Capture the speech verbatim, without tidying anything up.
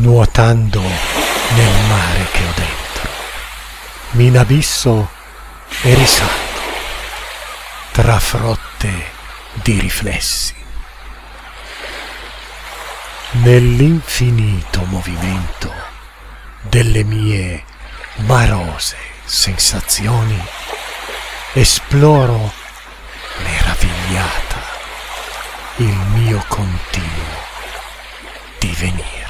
nuotando nel mare che ho dentro, m'inabisso e risalgo tra frotte di riflessi. Nell'infinito movimento delle mie marose sensazioni esploro meravigliata il mio continuo divenire.